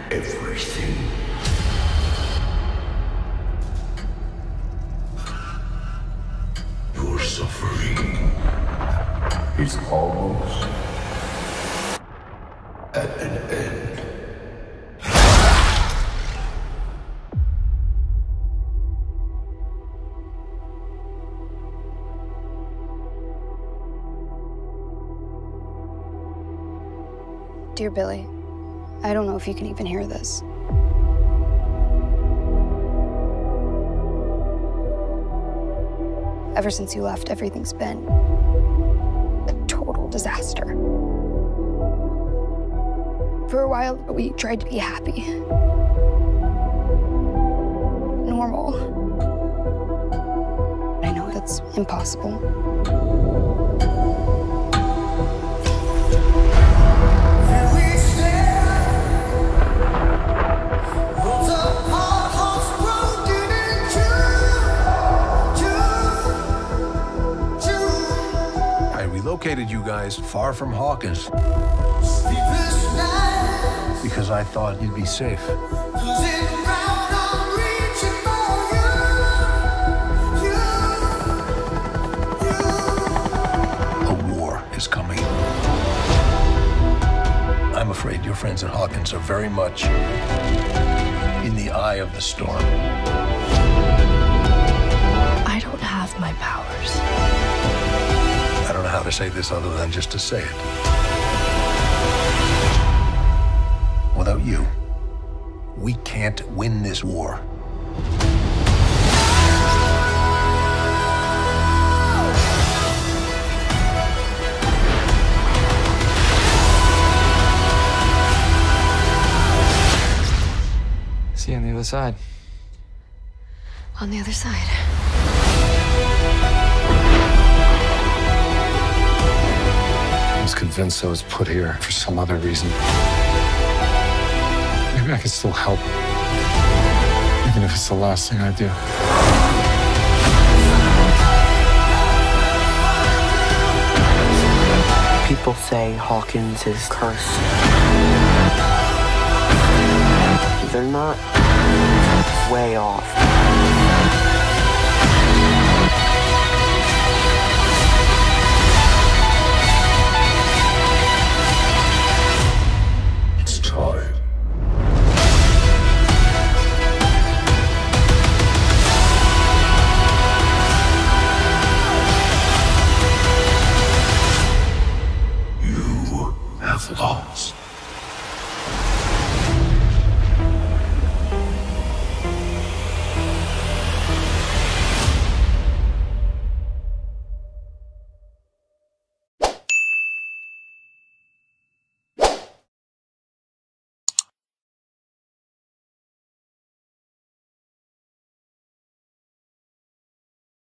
everything. Your suffering is almost at an end. Dear Billy, I don't know if you can even hear this. Ever since you left, everything's been a total disaster. For a while, we tried to be happy. Normal. I know that's impossible. Located you guys far from Hawkins because I thought you'd be safe. A war is coming. I'm afraid your friends at Hawkins are very much in the eye of the storm. I don't have my powers. I don't know how to say this other than just to say it. Without you, we can't win this war. See you on the other side. On the other side. I was convinced I was put here for some other reason. Maybe I could still help, even if it's the last thing I do. People say Hawkins is cursed. They're not way off.